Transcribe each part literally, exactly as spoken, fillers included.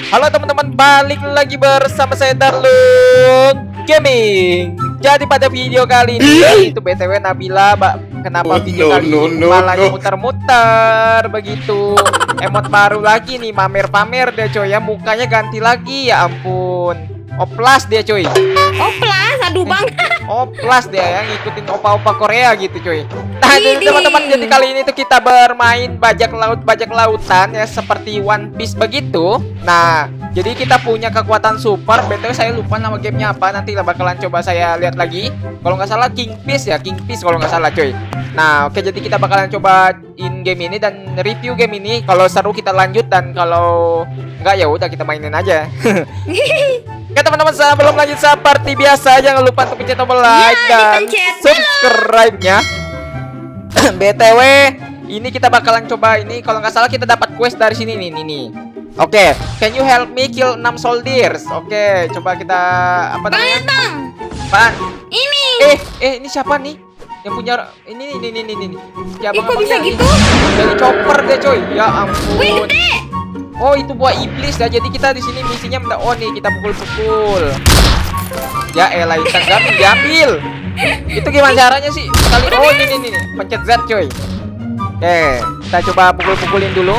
Halo teman-teman, balik lagi bersama saya Darlun Gaming. Jadi pada video kali ini itu B T W Nabila, Mbak, kenapa Oh, video no, kali no, ini no, malah no. muter-muter begitu. Emot baru lagi nih, pamer-pamer deh coy ya, mukanya ganti lagi, ya ampun. Oplas dia coy. Oplas, aduh bang. Oplas dia yang ngikutin opa-opa Korea gitu coy. Nah jadi Widih. teman-teman, jadi kali ini tuh kita bermain bajak laut bajak lautan ya, seperti One Piece begitu. Nah jadi kita punya kekuatan super. B T W saya lupa nama gamenya apa, nanti lah bakalan coba saya lihat lagi. Kalau nggak salah King Fish ya, King Fish kalau nggak salah coy. Nah oke, jadi kita bakalan coba in game ini dan review game ini. Kalau seru kita lanjut, dan kalau nggak ya udah kita mainin aja. Oke teman-teman, sebelum lanjut seperti biasa jangan lupa untuk pencet tombol like Ya, dan dipencet. subscribe-nya. B T W ini kita bakalan coba ini, kalau nggak salah kita dapat quest dari sini nih nih nih. Oke, can you help me kill enam soldiers? Oke, coba kita apa namanya? Banget bang. Apaan? Ini. Eh, eh ini siapa nih? Yang punya ini nih ini ini ini. Ya, Ih, kok bisa gitu? Dari chopper deh coy. Ya ampun. Wih gede. Oh itu buah iblis ya. Jadi kita di sini misinya minta, oh nih kita pukul-pukul. Ya elah, ikan gamin diambil. Itu gimana caranya sih? Kali oh ini nih nih, pencet Z coy. Oke, kita coba pukul-pukulin dulu.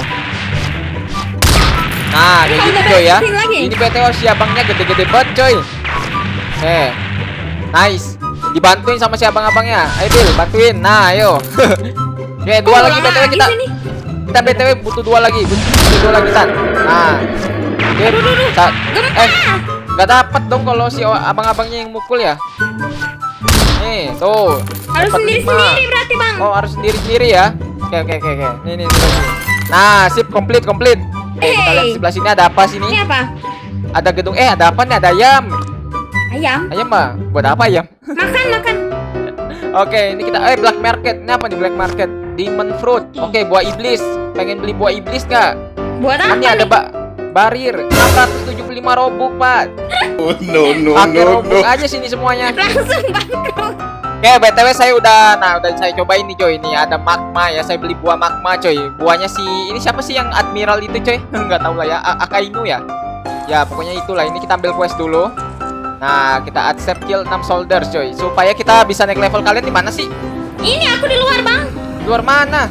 Nah, kayak gitu coy ya. Ini B T W si abangnya gede-gede banget coy. Oke. Nice. Dibantuin sama si abang-abangnya. Ayo Bil, bantuin. Nah, ayo. Oke, dua lagi B T W kita. Kita B T W butuh dua lagi, butuh dua lagi Tan. Nah, oke, Sa- eh, nggak dapat dong kalau si abang-abangnya yang mukul ya. Nih, tuh. Harus dapat lima. sendiri-sendiri berarti bang. Oh, harus sendiri-sendiri ya. Oke, oke, oke, oke. Nih, nih, nih, nih. Nah, sip, komplit, komplit. Oke, kita lihat Hey. sebelah sini ada apa sini? Ini apa? Ada gedung. Eh, ada apa nih? Ada ayam. Ayam. Ayam mah buat apa ayam? Makan makan. Oke, ini kita eh black market. Ini apa nih black market? Demon fruit. Oke, buah iblis. Pengen beli buah iblis nggak? Buat apa Ini ada nih? ba barir enam ratus tujuh puluh lima robux, Pak. Oh no no Pakai no robux no. aja sini semuanya. Langsung bangkrut. Oke, B T W saya udah, nah udah saya cobain nih coy. Ini ada magma ya. Saya beli buah magma coy. Buahnya si ini siapa sih yang admiral itu coy? Nggak tahu lah ya. A Akainu ya. Ya pokoknya itulah. Ini kita ambil quest dulu. Nah, kita accept kill enam soldiers coy. Supaya kita bisa naik level. Kalian di mana sih? Ini aku di luar bang. Luar mana?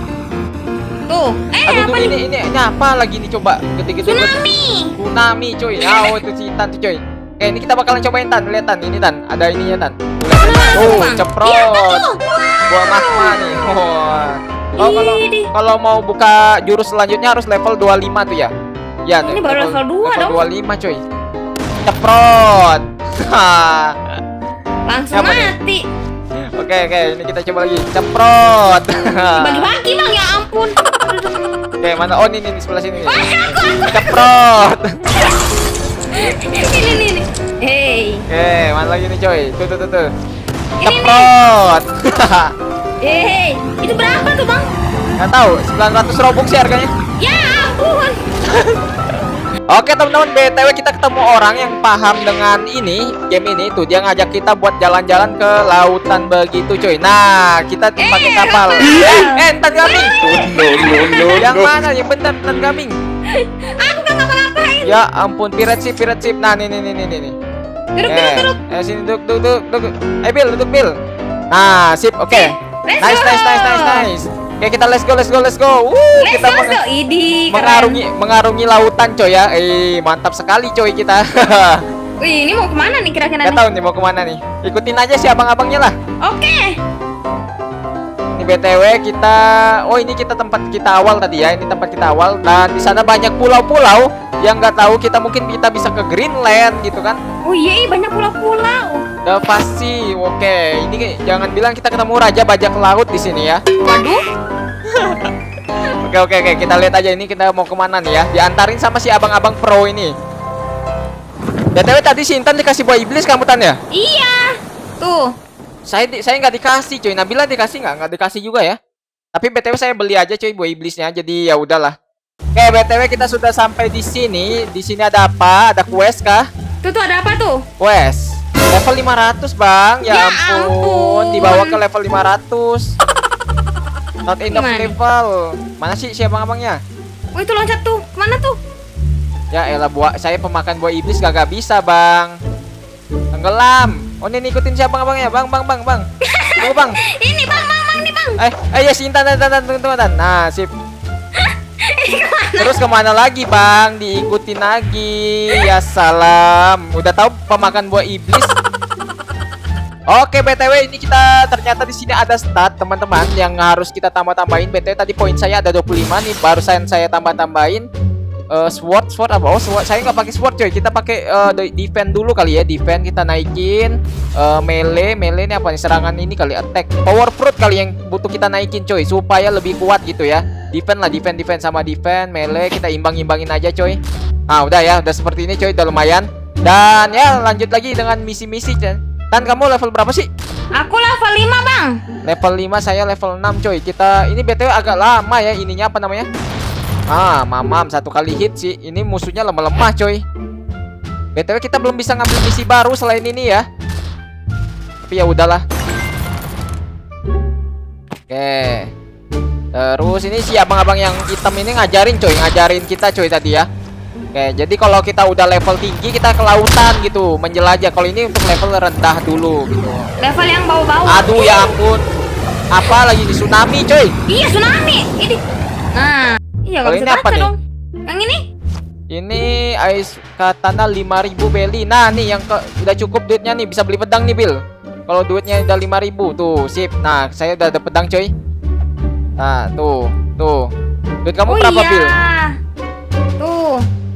Tuh. Eh Aduh, apa tuh, nih? ini, ini ini apa lagi nih coba? Gede-gede banget. Tsunami. Tsunami coy. Ya, oh itu si Tan tuh coy. Oke, ini kita bakalan cobain Tan. Lihat Tan, ini Tan. Ada ininya Tan. Lihat. Oh, Bang. Iya, ceprot. tuh. Buah magma nih. Wah. Oh, kalau Idih. kalau mau buka jurus selanjutnya harus level dua puluh lima tuh ya. Ya, Ini baru level dua level dong. dua puluh lima coy. Ceprot. Langsung Apa nih? mati. Oke, oke, ini kita coba lagi. Ceprot. Bagi-bagi bang, ya ampun. Oke, mana? Oh, ini nih di sebelah sini nih. Wah, aku aku. Ceprot. Ini ini ini. Hey. Oke, mana lagi nih coy? Tuh tuh tuh tuh. Ini, Ceprot. Hey, itu berapa tuh bang? Nggak tahu, sembilan ratus robux sih harganya. Ya ampun. Oke teman-teman, B T W kita ketemu orang yang paham dengan ini game ini tuh, dia ngajak kita buat jalan-jalan ke lautan begitu coy. Nah, kita Eh, pakai kapal. apa? Eh, eh, entan gaming. Oh no no no Yang no. mana? Yang benar entan gaming. Aku kan ngapa-ngapain. Ya ampun, pirate ship, pirate ship. Nah, nih nih nih nih nih. Duduk, Eh, duduk, duduk. eh sini duduk, duduk, duduk. Eh, Bill, duduk Bill. Nah, sip, oke. Let's Nice, go. nice, nice, nice, nice. Oke, kita let's go, let's go, let's go. Uh, Let's kita go, let's meng- go. Idi, keren. mengarungi mengarungi lautan coy ya. Eh, mantap sekali coy kita. Wih, ini mau kemana nih kira-kira Gak nih? tahu nih mau kemana nih. Ikutin aja si abang-abangnya lah. Oke. Ini B T W kita, oh ini kita tempat kita awal tadi ya. Ini tempat kita awal, dan di sana banyak pulau-pulau yang nggak tahu, kita mungkin kita bisa ke Greenland gitu kan. Oh iya, banyak pulau-pulau. Udah pasti. Oke, ini jangan bilang kita ketemu raja bajak laut di sini ya. Waduh. Oke oke oke, kita lihat aja ini kita mau kemana nih ya. Diantarin sama si abang-abang pro ini. B T W tadi si Intan dikasih buah iblis kamu Tan ya? Iya. Tuh. Saya di, saya nggak dikasih coy. Nabila dikasih nggak? Nggak dikasih juga ya. Tapi B T W saya beli aja coy buah iblisnya. Jadi ya udahlah. Oke, B T W kita sudah sampai di sini. Di sini ada apa? Ada quest kah? Tuh tuh ada apa tuh? Quest. Level lima ratus, Bang. Ya, Ya ampun. ampun. Dibawa ke level lima ratus. Not enough Gimana? level. Mana sih si abang-abangnya? Oh itu loncat tuh. Kemana tuh? Ya elah, buah saya pemakan buah iblis gak bisa, Bang. Tenggelam. Oh, ini ikutin siapa abangnya? Bang, Bang, Bang, Bang. Tunggu, Bang. Ini Bang, Bang, Bang, nih Bang. Eh, eh ya Sintan, Tan, Tan, tunggu, tunggu, Tan. Nah, sip. Terus kemana lagi, Bang? Diikutin lagi. Ya salam. Udah tahu pemakan buah iblis. Oke, B T W ini kita ternyata di sini ada stat, teman-teman, yang harus kita tambah-tambahin. B T W tadi poin saya ada dua puluh lima nih, barusan saya tambah-tambahin. Uh, sword, sword apa? Oh, sword. Saya nggak pakai sword, coy. Kita pakai uh, defend dulu kali ya. Defend kita naikin. Uh, melee, melee ini apa nih? Serangan ini kali, attack. Power fruit kali yang butuh kita naikin, coy, supaya lebih kuat gitu ya. Defend lah, defend, defend sama defend. Melee kita imbang-imbangin aja, coy. Nah, udah ya, udah seperti ini, coy. Udah lumayan. Dan ya, lanjut lagi dengan misi-misi, coy. Tan, kamu level berapa sih? Aku level lima, Bang. Level lima, saya level enam, coy. Kita ini B T W agak lama ya ininya, apa namanya? Ah, mamam satu kali hit sih. Ini musuhnya lemah-lemah, coy. B T W kita belum bisa ngambil misi baru selain ini ya. Tapi ya udahlah. Oke. Terus ini si abang-abang yang hitam ini ngajarin, coy, ngajarin kita, coy, tadi ya. Oke, jadi kalau kita udah level tinggi kita ke lautan gitu, menjelajah. Kalau ini untuk level rendah dulu gitu. Level yang bau-bau. Aduh ya ampun. Apa lagi di tsunami, coy? Iya, tsunami. Ini. Nah, iya Kalau nggak ini bisa apa baca nih? dong. Yang ini? Ini Ais Katana lima ribu beli. Nah, nih yang ke, udah cukup duitnya nih, bisa beli pedang nih, Bill. Kalau duitnya udah lima ribu tuh, sip. Nah, saya udah ada pedang, coy. Nah, tuh, tuh. Duit kamu Oh berapa, iya. Bill? Tuh.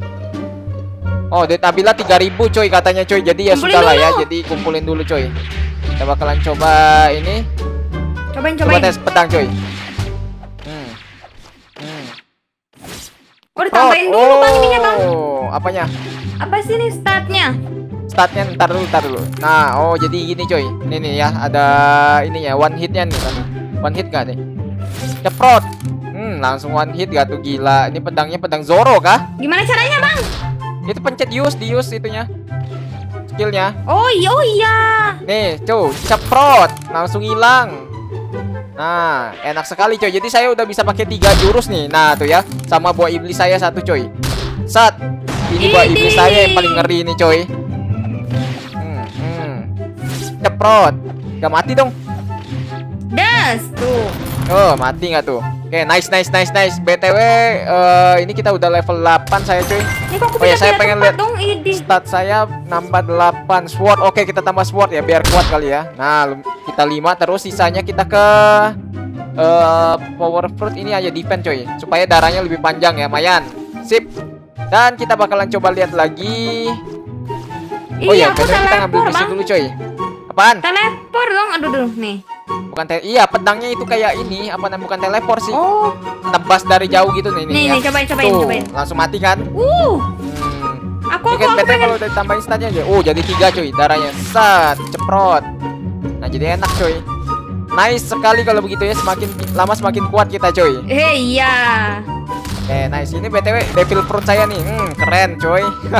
Oh, duit Nabila tiga ribu, coy, katanya, coy. Jadi ya Kumpulin sudah lah ya. dulu. Jadi kumpulin dulu, coy. Kita bakalan coba ini. Cobain, Coba cobain. tes pedang, coy. Hmm. Hmm. Oh, ditambahin dulu, Bang, ininya, Bang. Oh, apanya? Apa sih nih statnya? Statnya ntar dulu, ntar dulu. Nah, oh jadi gini, coy. Ini nih ya, ada ini ya, one hitnya nih. One hit gak nih? Ceprot. Hmm, langsung one hit gak tuh, gila. Ini pedangnya pedang Zoro kah? Gimana caranya, Bang? Itu pencet use, di use itunya. Skillnya. Oh iya, oh iya. Nih, cuy, ceprot, langsung hilang. Nah, enak sekali, coy. Jadi saya udah bisa pakai tiga jurus nih. Nah, tuh ya, sama buah iblis saya satu, coy. Sat. Ini buah iblis Idih. saya yang paling ngeri nih, coy. Hmm, hmm. Ceprot. Gak mati dong. Das, tuh. Oh, mati nggak tuh? Oke, nice, nice, nice, nice. B T W, eh, ini kita udah level delapan saya, cuy. Ini kok aku Oh ya, bisa saya pindah pengen tempat lihat dong, ini. stat saya nambah delapan. Sword, oke, kita tambah sword ya, biar kuat kali ya. Nah, lum- kita lima, terus sisanya kita ke eh, power fruit ini aja, defense, coy. Supaya darahnya lebih panjang ya, Mayan. Sip. Dan kita bakalan coba lihat lagi. Oh Iya, ya, aku B T W kita ngambil teleport, misi Bang. dulu, coy. Apaan? Teleport dong, aduh, aduh, nih. Bukan te iya, pedangnya itu kayak ini, apa namanya, bukan teleport sih. Oh, Nebas dari jauh gitu nih, nih, ya. nih, cobain, cobain, Tuh, cobain. langsung mati kan? Uh, Hmm. aku, Ini aku, kan aku B T W pengen. kalau udah ditambahin statnya aja. Oh, jadi tiga, cuy, darahnya. Sat, ceprot. Nah, jadi enak, cuy. Nice sekali kalau begitu ya. Semakin lama semakin kuat kita, cuy. Eh, iya. Eh, nice. Ini B T W devil fruit saya nih. Hmm, keren, cuy.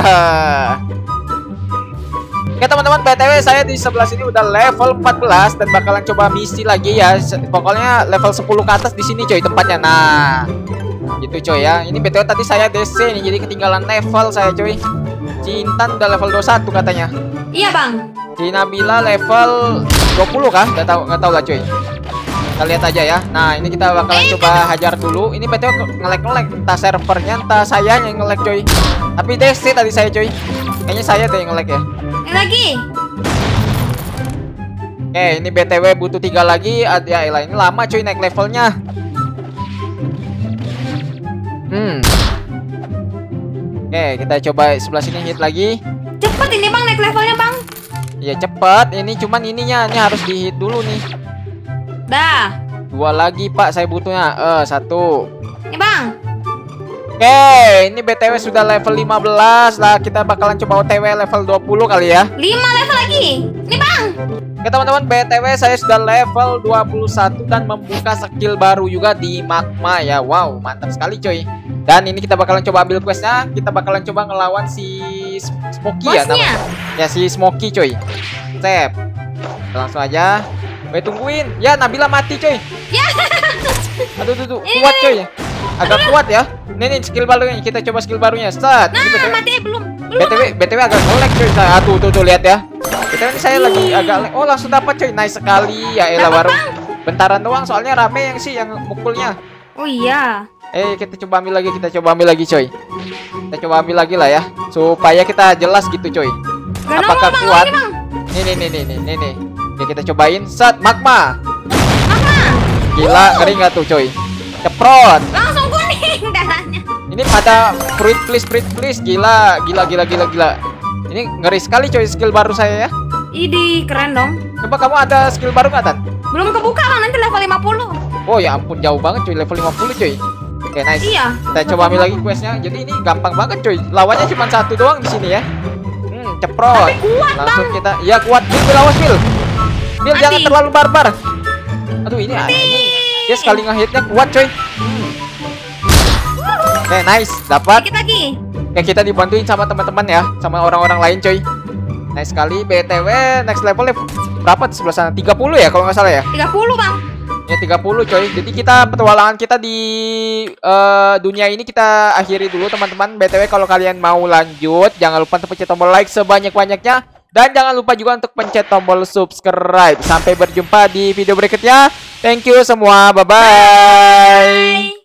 Oke, teman-teman, B T W saya di sebelah sini udah level empat belas dan bakalan coba misi lagi ya. Se- Pokoknya level sepuluh ke atas di sini, coy, tempatnya. Nah, gitu, coy ya. Ini B T W tadi saya D C nih, jadi ketinggalan level saya, coy. Cintan udah level dua puluh satu katanya. Iya, Bang. Si Nabila level dua puluh kah? Gak tahu, gak tahu lah, cuy. Kita lihat aja ya. Nah, ini kita bakalan coba hajar dulu. Ini B T W ngelek-ngelek, entah servernya, entah saya yang ngelek, coy. Tapi D C tadi saya, coy. Kayaknya saya deh yang ngelek ya. Ini lagi. Oke, ini B T W butuh tiga lagi. Ad- Ya elah, ini lama, cuy, naik levelnya. Hmm. Oke, kita coba sebelah sini hit lagi. Cepet ini, Bang, naik levelnya, Bang. Ya cepat. Ini cuman ininya, ini harus di hit dulu nih. Dah. Dua lagi, Pak, saya butuhnya. Eh, satu. Ini, Bang. Oke, ini B T W sudah level lima belas lah. Kita bakalan coba O T W level dua puluh kali ya. lima level lagi. Ini, Bang. Oke, teman-teman, B T W saya sudah level dua puluh satu dan membuka skill baru juga di magma ya. Wow, mantap sekali, coy. Dan ini kita bakalan coba ambil questnya. Kita bakalan coba ngelawan si Smoky ya Bosnya. namanya. Ya, si Smoky, coy. Sep. Kita langsung aja. Weh, tungguin. Ya, Nabila mati, coy. Ya. Aduh, aduh, aduh. Ini, Kuat, ini. coy. agak kuat ya. Nih nih skill barunya, kita coba skill barunya. Start. Nah, Ini B T W, mati eh, belum. Belum. B T W, B T W agak nge-lag coy. Saya ah, tuh tuh tuh lihat ya. B T W ini saya lagi agak lag. Oh, langsung dapat coy. Nice sekali. Ya elah baru bentaran doang soalnya rame yang sih yang mukulnya. Oh iya. Eh, kita coba ambil lagi, kita coba ambil lagi coy. Kita coba ambil lagi lah ya, supaya kita jelas gitu coy. Gak Apakah nongol, Bang. kuat? Ini, Bang. Nih nih nih nih nih nih nih. Oke, kita cobain. Set magma. Mama. Gila, ngeri nggak tuh coy? Ceprot. Langsung kuning darahnya. Ini pada fruit please, fruit please. Gila, gila, gila, gila, gila. Ini ngeri sekali coy skill baru saya ya. Idi, keren dong. Coba kamu ada skill baru nggak Tan? Belum kebuka Bang, nanti level lima puluh. Oh ya ampun jauh banget coy, level lima puluh coy. Oke nice. Iya. Kita coba ambil lagi questnya. Jadi ini gampang banget coy. Lawannya cuma satu doang di sini ya. Hmm, ceprot. Tapi kuat, Langsung Bang. kita. Iya kuat. Bil, Bil, awas Bil. Bil Mati. jangan terlalu barbar. Aduh ini ah, ini. Dia sekali ngehitnya kuat coy. Hmm. Oke nice, dapat. Dikit lagi. Oke kita dibantuin sama teman-teman ya, sama orang-orang lain coy. Nice sekali. B T W next level berapa di sebelah sana? tiga puluh ya kalau nggak salah ya. tiga puluh Bang. Ya tiga puluh coy. Jadi kita petualangan kita di uh, dunia ini kita akhiri dulu teman-teman. B T W kalau kalian mau lanjut, jangan lupa untuk pencet tombol like sebanyak-banyaknya. Dan jangan lupa juga untuk pencet tombol subscribe. Sampai berjumpa di video berikutnya. Thank you semua. Bye-bye. Bye.